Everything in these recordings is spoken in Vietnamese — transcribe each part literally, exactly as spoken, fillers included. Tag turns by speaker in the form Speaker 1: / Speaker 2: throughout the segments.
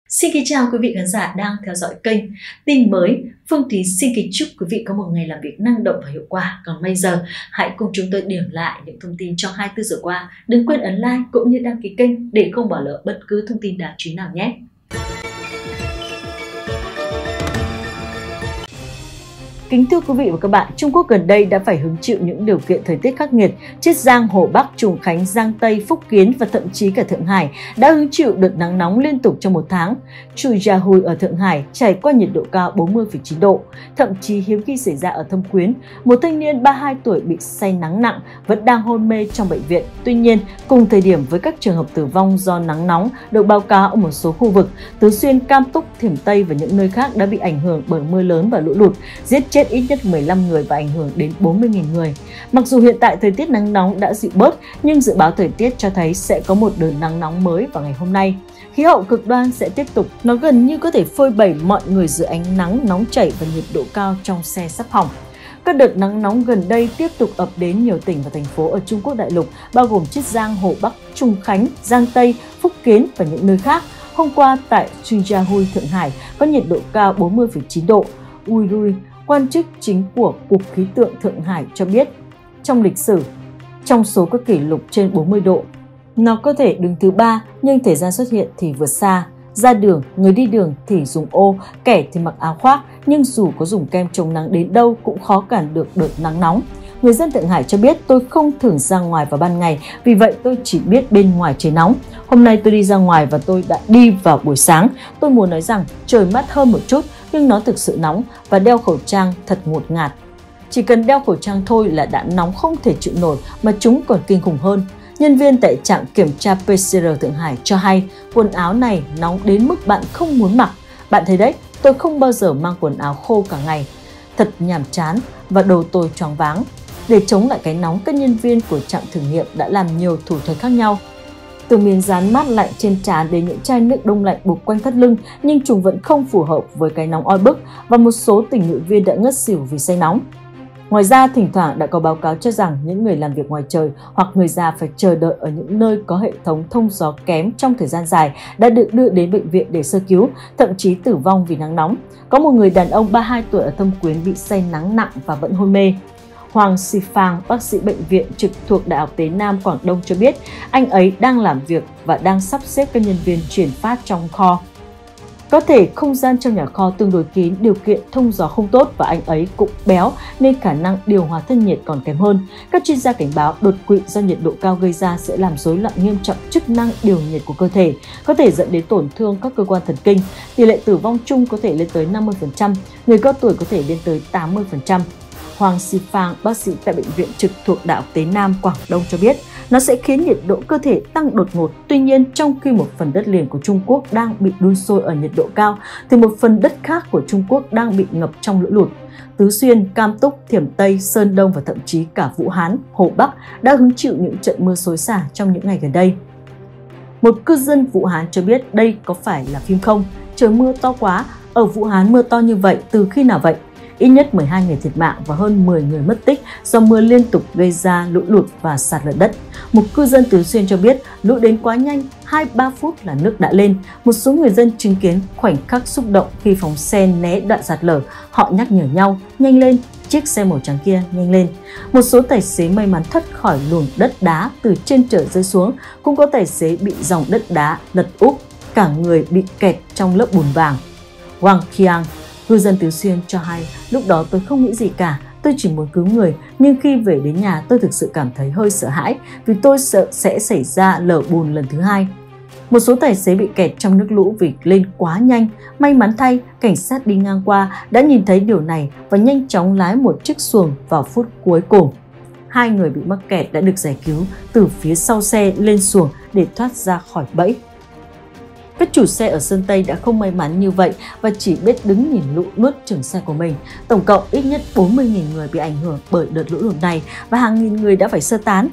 Speaker 1: Xin kính chào quý vị khán giả đang theo dõi kênh Tin Mới. Phương Thúy xin kính chúc quý vị có một ngày làm việc năng động và hiệu quả. Còn bây giờ, hãy cùng chúng tôi điểm lại những thông tin trong hai mươi tư giờ qua. Đừng quên ấn like cũng như đăng ký kênh để không bỏ lỡ bất cứ thông tin đáng chú ý nào nhé. Kính thưa quý vị và các bạn, Trung Quốc gần đây đã phải hứng chịu những điều kiện thời tiết khắc nghiệt. Chiết Giang, Hồ Bắc, Trùng Khánh, Giang Tây, Phúc Kiến và thậm chí cả Thượng Hải đã hứng chịu đợt nắng nóng liên tục trong một tháng. Chujiahui ở Thượng Hải trải qua nhiệt độ cao bốn mươi phẩy chín độ. Thậm chí hiếm khi xảy ra ở Thâm Quyến, một thanh niên ba mươi hai tuổi bị say nắng nặng vẫn đang hôn mê trong bệnh viện. Tuy nhiên, cùng thời điểm với các trường hợp tử vong do nắng nóng được báo cáo ở một số khu vực, Tứ Xuyên, Cam Túc, Thiểm Tây và những nơi khác đã bị ảnh hưởng bởi mưa lớn và lũ lụt, giết chết ít nhất mười lăm người và ảnh hưởng đến bốn mươi nghìn người. Mặc dù hiện tại thời tiết nắng nóng đã dịu bớt, nhưng dự báo thời tiết cho thấy sẽ có một đợt nắng nóng mới vào ngày hôm nay. Khí hậu cực đoan sẽ tiếp tục, nó gần như có thể phơi bày mọi người dưới ánh nắng nóng chảy và nhiệt độ cao trong xe sắp hỏng. Các đợt nắng nóng gần đây tiếp tục ập đến nhiều tỉnh và thành phố ở Trung Quốc đại lục, bao gồm Chiết Giang, Hồ Bắc, Trùng Khánh, Giang Tây, Phúc Kiến và những nơi khác. Hôm qua tại Chujiahui, Thượng Hải có nhiệt độ cao bốn mươi phẩy chín độ. Ui Rui, quan chức chính của Cục Khí tượng Thượng Hải cho biết, trong lịch sử, trong số các kỷ lục trên bốn mươi độ, nó có thể đứng thứ ba nhưng thời gian xuất hiện thì vượt xa. Ra đường, người đi đường thì dùng ô, kẻ thì mặc áo khoác, nhưng dù có dùng kem chống nắng đến đâu cũng khó cản được đợt nắng nóng. Người dân Thượng Hải cho biết, tôi không thường ra ngoài vào ban ngày, vì vậy tôi chỉ biết bên ngoài trời nóng. Hôm nay tôi đi ra ngoài và tôi đã đi vào buổi sáng. Tôi muốn nói rằng trời mát hơn một chút, nhưng nó thực sự nóng và đeo khẩu trang thật ngột ngạt. Chỉ cần đeo khẩu trang thôi là đã nóng không thể chịu nổi, mà chúng còn kinh khủng hơn. Nhân viên tại trạm kiểm tra pê xê rờ Thượng Hải cho hay quần áo này nóng đến mức bạn không muốn mặc. Bạn thấy đấy, tôi không bao giờ mang quần áo khô cả ngày. Thật nhàm chán và đầu tôi choáng váng. Để chống lại cái nóng, các nhân viên của trạm thử nghiệm đã làm nhiều thủ thuật khác nhau. Từ miếng dán mát lạnh trên trán đến những chai nước đông lạnh buộc quanh thắt lưng, nhưng chúng vẫn không phù hợp với cái nóng oi bức và một số tình nguyện viên đã ngất xỉu vì say nóng. Ngoài ra, thỉnh thoảng đã có báo cáo cho rằng những người làm việc ngoài trời hoặc người già phải chờ đợi ở những nơi có hệ thống thông gió kém trong thời gian dài đã được đưa đến bệnh viện để sơ cứu, thậm chí tử vong vì nắng nóng. Có một người đàn ông ba mươi hai tuổi ở Thâm Quyến bị say nắng nặng và vẫn hôn mê. Hoàng Xifang, bác sĩ bệnh viện trực thuộc Đại học Tế Nam Quảng Đông cho biết anh ấy đang làm việc và đang sắp xếp các nhân viên chuyển phát trong kho. Có thể không gian trong nhà kho tương đối kín, điều kiện thông gió không tốt và anh ấy cũng béo nên khả năng điều hòa thân nhiệt còn kém hơn. Các chuyên gia cảnh báo đột quỵ do nhiệt độ cao gây ra sẽ làm rối loạn nghiêm trọng chức năng điều nhiệt của cơ thể, có thể dẫn đến tổn thương các cơ quan thần kinh. Tỷ lệ tử vong chung có thể lên tới năm mươi phần trăm, người cao tuổi có thể lên tới tám mươi phần trăm. Hoàng Xifang, bác sĩ tại bệnh viện trực thuộc Đại học Tế Nam Quảng Đông cho biết, nó sẽ khiến nhiệt độ cơ thể tăng đột ngột. Tuy nhiên, trong khi một phần đất liền của Trung Quốc đang bị đun sôi ở nhiệt độ cao, thì một phần đất khác của Trung Quốc đang bị ngập trong lũ lụt. Tứ Xuyên, Cam Túc, Thiểm Tây, Sơn Đông và thậm chí cả Vũ Hán, Hồ Bắc đã hứng chịu những trận mưa xối xả trong những ngày gần đây. Một cư dân Vũ Hán cho biết đây có phải là phim không? Trời mưa to quá, ở Vũ Hán mưa to như vậy từ khi nào vậy? Ít nhất mười hai người thiệt mạng và hơn mười người mất tích do mưa liên tục gây ra lũ lụt và sạt lở đất. Một cư dân Tứ Xuyên cho biết lũ đến quá nhanh, hai ba phút là nước đã lên. Một số người dân chứng kiến khoảnh khắc xúc động khi phóng xe né đoạn sạt lở. Họ nhắc nhở nhau, nhanh lên, chiếc xe màu trắng kia, nhanh lên. Một số tài xế may mắn thoát khỏi luồng đất đá từ trên trời rơi xuống. Cũng có tài xế bị dòng đất đá lật úp, cả người bị kẹt trong lớp bùn vàng. Wang Qiang, cư dân Tứ Xuyên cho hay, lúc đó tôi không nghĩ gì cả, tôi chỉ muốn cứu người, nhưng khi về đến nhà tôi thực sự cảm thấy hơi sợ hãi vì tôi sợ sẽ xảy ra lở bùn lần thứ hai. Một số tài xế bị kẹt trong nước lũ vì lên quá nhanh. May mắn thay, cảnh sát đi ngang qua đã nhìn thấy điều này và nhanh chóng lái một chiếc xuồng vào phút cuối cùng. Hai người bị mắc kẹt đã được giải cứu từ phía sau xe lên xuồng để thoát ra khỏi bẫy. Các chủ xe ở Sơn Tây đã không may mắn như vậy và chỉ biết đứng nhìn lũ nuốt chửng xe của mình. Tổng cộng ít nhất bốn mươi nghìn người bị ảnh hưởng bởi đợt lũ lụt này và hàng nghìn người đã phải sơ tán.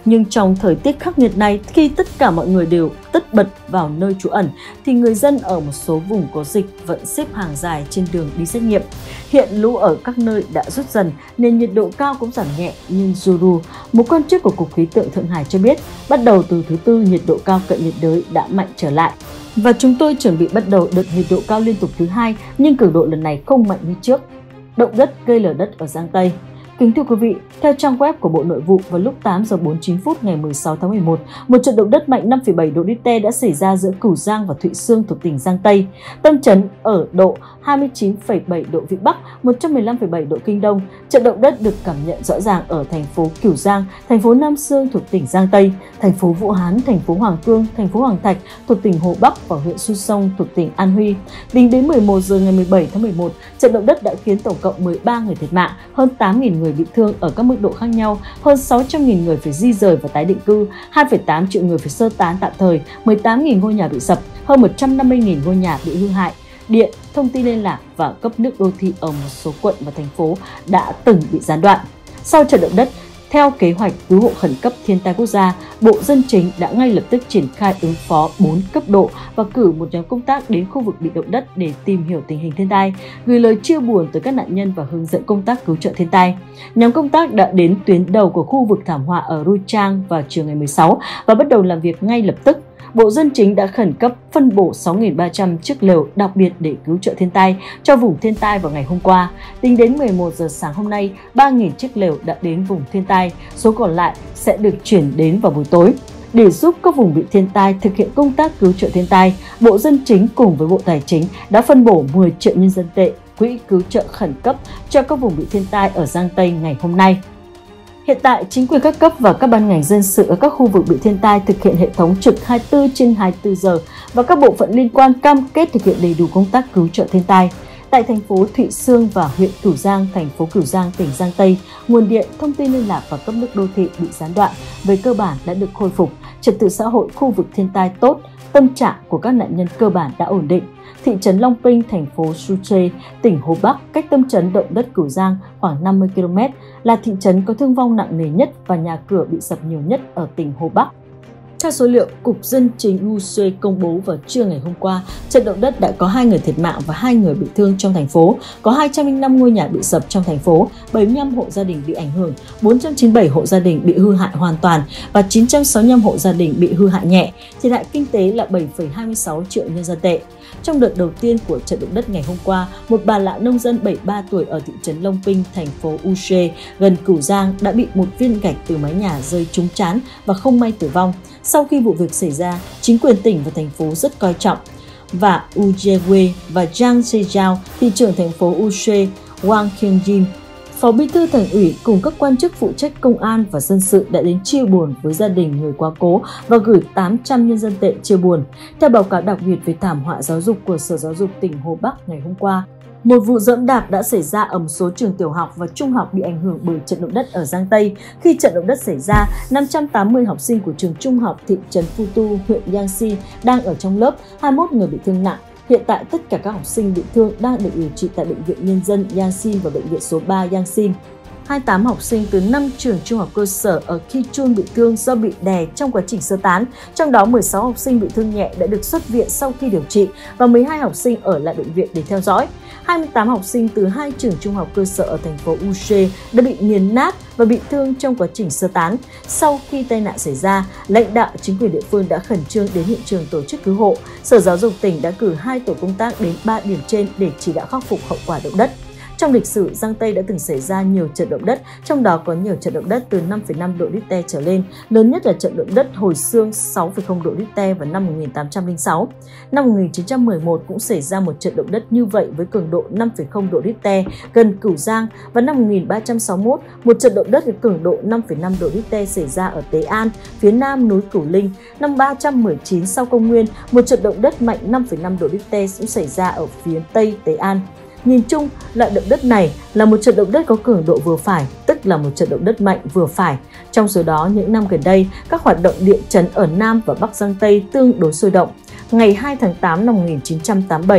Speaker 1: Nhưng trong thời tiết khắc nghiệt này, khi tất cả mọi người đều tất bật vào nơi trú ẩn, thì người dân ở một số vùng có dịch vẫn xếp hàng dài trên đường đi xét nghiệm. Hiện lũ ở các nơi đã rút dần nên nhiệt độ cao cũng giảm nhẹ, nhưng Zuru, một quan chức của Cục Khí tượng Thượng Hải cho biết, bắt đầu từ thứ Tư nhiệt độ cao cận nhiệt đới đã mạnh trở lại. Và chúng tôi chuẩn bị bắt đầu đợt nhiệt độ cao liên tục thứ hai, nhưng cường độ lần này không mạnh như trước. Động đất gây lở đất ở Giang Tây. Kính thưa quý vị, theo trang web của Bộ Nội vụ, vào lúc tám giờ bốn mươi chín phút ngày mười sáu tháng mười một, một trận động đất mạnh năm phẩy bảy độ Richter đã xảy ra giữa Cửu Giang và Thụy Xương thuộc tỉnh Giang Tây. Tâm chấn ở độ hai mươi chín phẩy bảy độ Vĩ Bắc, một trăm mười lăm phẩy bảy độ Kinh Đông. Trận động đất được cảm nhận rõ ràng ở thành phố Cửu Giang, thành phố Nam Xương thuộc tỉnh Giang Tây, thành phố Vũ Hán, thành phố Hoàng Cương, thành phố Hoàng Thạch thuộc tỉnh Hồ Bắc và huyện Su Sông thuộc tỉnh An Huy. Tính đến mười một giờ ngày mười bảy tháng mười một, trận động đất đã khiến tổng cộng mười ba người thiệt mạng, hơn tám nghìn người bị thương ở các mức độ khác nhau, hơn sáu trăm nghìn người phải di rời và tái định cư, hai phẩy tám triệu người phải sơ tán tạm thời, mười tám nghìn ngôi nhà bị sập, hơn một trăm năm mươi nghìn ngôi nhà bị hư hại. Điện, thông tin liên lạc và cấp nước đô thị ở một số quận và thành phố đã từng bị gián đoạn. Sau trận động đất, theo kế hoạch cứu hộ khẩn cấp thiên tai quốc gia, Bộ Dân Chính đã ngay lập tức triển khai ứng phó bốn cấp độ và cử một nhóm công tác đến khu vực bị động đất để tìm hiểu tình hình thiên tai, gửi lời chia buồn tới các nạn nhân và hướng dẫn công tác cứu trợ thiên tai. Nhóm công tác đã đến tuyến đầu của khu vực thảm họa ở Ruchang vào chiều ngày mười sáu và bắt đầu làm việc ngay lập tức. Bộ Dân Chính đã khẩn cấp phân bổ sáu nghìn ba trăm chiếc lều đặc biệt để cứu trợ thiên tai cho vùng thiên tai vào ngày hôm qua. Tính đến mười một giờ sáng hôm nay, ba nghìn chiếc lều đã đến vùng thiên tai, số còn lại sẽ được chuyển đến vào buổi tối. Để giúp các vùng bị thiên tai thực hiện công tác cứu trợ thiên tai, Bộ Dân Chính cùng với Bộ Tài chính đã phân bổ mười triệu nhân dân tệ, quỹ cứu trợ khẩn cấp cho các vùng bị thiên tai ở Giang Tây ngày hôm nay. Hiện tại, chính quyền các cấp và các ban ngành dân sự ở các khu vực bị thiên tai thực hiện hệ thống trực hai mươi tư trên hai mươi tư giờ và các bộ phận liên quan cam kết thực hiện đầy đủ công tác cứu trợ thiên tai. Tại thành phố Thụy Xương và huyện Cửu Giang, thành phố Cửu Giang, tỉnh Giang Tây, nguồn điện, thông tin liên lạc và cấp nước đô thị bị gián đoạn về cơ bản đã được khôi phục, trật tự xã hội khu vực thiên tai tốt, tâm trạng của các nạn nhân cơ bản đã ổn định. Thị trấn Long Pinh, thành phố Suche, tỉnh Hồ Bắc, cách tâm chấn động đất Cửu Giang khoảng năm mươi ki lô mét, là thị trấn có thương vong nặng nề nhất và nhà cửa bị sập nhiều nhất ở tỉnh Hồ Bắc. Theo số liệu Cục Dân chính Usue công bố vào trưa ngày hôm qua, trận động đất đã có hai người thiệt mạng và hai người bị thương trong thành phố, có hai trăm lẻ năm ngôi nhà bị sập trong thành phố, bảy mươi lăm hộ gia đình bị ảnh hưởng, bốn trăm chín mươi bảy hộ gia đình bị hư hại hoàn toàn và chín trăm sáu mươi lăm hộ gia đình bị hư hại nhẹ. Thiệt hại kinh tế là bảy phẩy hai mươi sáu triệu nhân dân tệ. Trong đợt đầu tiên của trận động đất ngày hôm qua, một bà lão nông dân bảy mươi ba tuổi ở thị trấn Long Pinh, thành phố Usue, gần Cửu Giang đã bị một viên gạch từ mái nhà rơi trúng trán và không may tử vong. Sau khi vụ việc xảy ra, chính quyền tỉnh và thành phố rất coi trọng và Ujewe và Zhang Zhejiao, thị trưởng thành phố Usue, Wang Qingjin, Phó Bí thư Thành ủy cùng các quan chức phụ trách công an và dân sự đã đến chia buồn với gia đình người quá cố và gửi tám trăm nhân dân tệ chia buồn. Theo báo cáo đặc biệt về thảm họa giáo dục của Sở Giáo dục tỉnh Hồ Bắc ngày hôm qua, một vụ giẫm đạp đã xảy ra ở một số trường tiểu học và trung học bị ảnh hưởng bởi trận động đất ở Giang Tây. Khi trận động đất xảy ra, năm trăm tám mươi học sinh của trường trung học thị trấn Futu, huyện Yangtze đang ở trong lớp, hai mươi mốt người bị thương nặng. Hiện tại, tất cả các học sinh bị thương đang được điều trị tại Bệnh viện Nhân dân Yangtze và Bệnh viện số ba Yangtze. hai mươi tám học sinh từ năm trường trung học cơ sở ở Kichun bị thương do bị đè trong quá trình sơ tán, trong đó mười sáu học sinh bị thương nhẹ đã được xuất viện sau khi điều trị và mười hai học sinh ở lại bệnh viện để theo dõi. hai mươi tám học sinh từ hai trường trung học cơ sở ở thành phố Usue đã bị nghiền nát và bị thương trong quá trình sơ tán. Sau khi tai nạn xảy ra, lãnh đạo chính quyền địa phương đã khẩn trương đến hiện trường tổ chức cứu hộ. Sở Giáo dục tỉnh đã cử hai tổ công tác đến ba điểm trên để chỉ đạo khắc phục hậu quả động đất. Trong lịch sử, Giang Tây đã từng xảy ra nhiều trận động đất, trong đó có nhiều trận động đất từ năm phẩy năm độ Richter trở lên, lớn nhất là trận động đất hồi xương sáu phẩy không độ Richter vào năm một nghìn tám trăm lẻ sáu. Năm một nghìn chín trăm mười một cũng xảy ra một trận động đất như vậy với cường độ năm phẩy không độ Richter gần Cửu Giang, và năm một nghìn ba trăm sáu mươi mốt, một trận động đất với cường độ năm phẩy năm độ Richter xảy ra ở Tế An, phía nam núi Cửu Linh. Năm ba trăm mười chín sau công nguyên, một trận động đất mạnh năm phẩy năm độ Richter cũng xảy ra ở phía tây Tế An. Nhìn chung, loại động đất này là một trận động đất có cường độ vừa phải, tức là một trận động đất mạnh vừa phải. Trong số đó, những năm gần đây, các hoạt động địa chấn ở Nam và Bắc Giang Tây tương đối sôi động. Ngày hai tháng tám năm một nghìn chín trăm tám mươi bảy,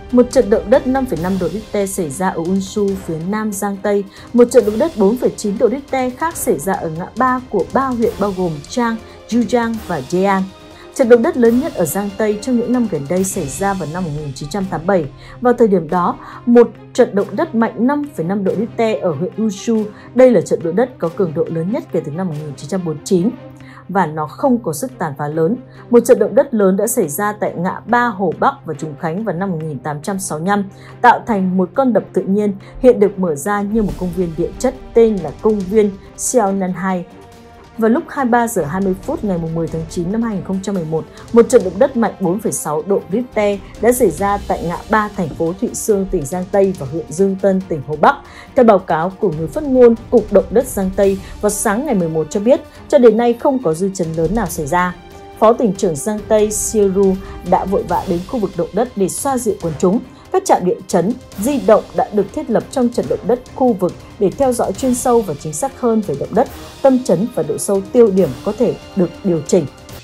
Speaker 1: Một trận động đất năm phẩy năm độ Richter xảy ra ở Unsu, phía nam Giang Tây. Một trận động đất bốn phẩy chín độ Richter khác xảy ra ở ngã ba của ba huyện bao gồm Trang, Yuzhang và Jean. Trận động đất lớn nhất ở Giang Tây trong những năm gần đây xảy ra vào năm một nghìn chín trăm tám mươi bảy. Vào thời điểm đó, một trận động đất mạnh năm phẩy năm độ Richter ở huyện Unsu. Đây là trận động đất có cường độ lớn nhất kể từ năm một nghìn chín trăm bốn mươi chín. Và nó không có sức tàn phá lớn. Một trận động đất lớn đã xảy ra tại ngã ba Hồ Bắc và Trùng Khánh vào năm một nghìn tám trăm sáu mươi lăm, tạo thành một con đập tự nhiên hiện được mở ra như một công viên địa chất tên là công viên Xiaonan. Vào lúc hai mươi ba giờ hai mươi phút ngày mười tháng chín năm hai nghìn không trăm mười một, một trận động đất mạnh bốn phẩy sáu độ Richter đã xảy ra tại ngã ba thành phố Thụy Xương, tỉnh Giang Tây và huyện Dương Tân, tỉnh Hồ Bắc. Theo báo cáo của người phát ngôn Cục Động đất Giang Tây vào sáng ngày mười một cho biết, cho đến nay không có dư chấn lớn nào xảy ra. Phó tỉnh trưởng Giang Tây Siêu đã vội vã đến khu vực động đất để xoa dịu quần chúng. Các trạm điện chấn di động đã được thiết lập trong trận động đất khu vực để theo dõi chuyên sâu và chính xác hơn về động đất, tâm chấn và độ sâu tiêu điểm có thể được điều chỉnh.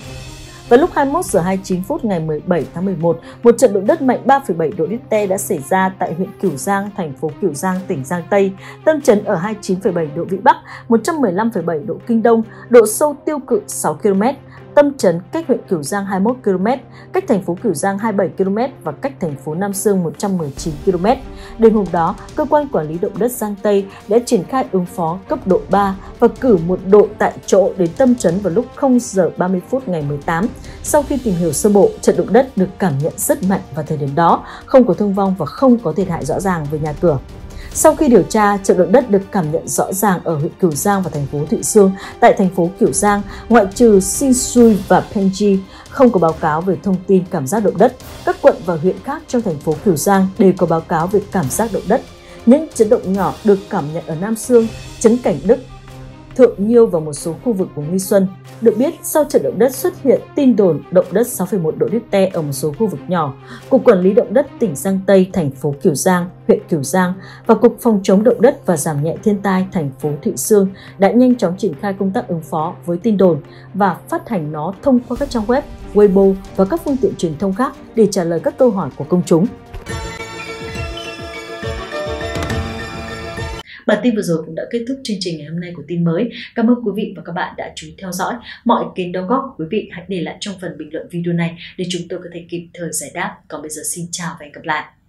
Speaker 1: Vào lúc hai mươi mốt giờ hai mươi chín phút ngày mười bảy tháng mười một, một trận động đất mạnh ba phẩy bảy độ Richter đã xảy ra tại huyện Cửu Giang, thành phố Cửu Giang, tỉnh Giang Tây. Tâm chấn ở hai mươi chín phẩy bảy độ Vĩ Bắc, một trăm mười lăm phẩy bảy độ Kinh Đông, độ sâu tiêu cự sáu ki lô mét. Tâm chấn cách huyện Cửu Giang hai mươi mốt ki lô mét, cách thành phố Cửu Giang hai mươi bảy ki lô mét và cách thành phố Nam Xương một trăm mười chín ki lô mét. Đêm hôm đó, cơ quan quản lý động đất Giang Tây đã triển khai ứng phó cấp độ ba và cử một đội tại chỗ đến tâm chấn vào lúc không giờ ba mươi phút ngày mười tám. Sau khi tìm hiểu sơ bộ, trận động đất được cảm nhận rất mạnh vào thời điểm đó, không có thương vong và không có thiệt hại rõ ràng về nhà cửa. Sau khi điều tra, trận động đất được cảm nhận rõ ràng ở huyện Cửu Giang và thành phố Thụy Xương. Tại thành phố Cửu Giang, ngoại trừ Sinsui và Pengji, không có báo cáo về thông tin cảm giác động đất. Các quận và huyện khác trong thành phố Cửu Giang đều có báo cáo về cảm giác động đất. Những chấn động nhỏ được cảm nhận ở Nam Xương, Trấn Cảnh Đức, Thượng Nhiêu và một số khu vực của Nghi Xuân. Được biết, sau trận động đất xuất hiện tin đồn động đất sáu phẩy một độ Richter ở một số khu vực nhỏ. Cục Quản lý Động đất tỉnh Giang Tây, thành phố Cửu Giang, huyện Cửu Giang và Cục Phòng chống động đất và giảm nhẹ thiên tai thành phố Thụy Xương đã nhanh chóng triển khai công tác ứng phó với tin đồn và phát hành nó thông qua các trang web, Weibo và các phương tiện truyền thông khác để trả lời các câu hỏi của công chúng. Bản tin vừa rồi cũng đã kết thúc chương trình ngày hôm nay của tin mới. Cảm ơn quý vị và các bạn đã chú ý theo dõi. Mọi ý kiến đóng góp của quý vị hãy để lại trong phần bình luận video này để chúng tôi có thể kịp thời giải đáp. Còn bây giờ xin chào và hẹn gặp lại.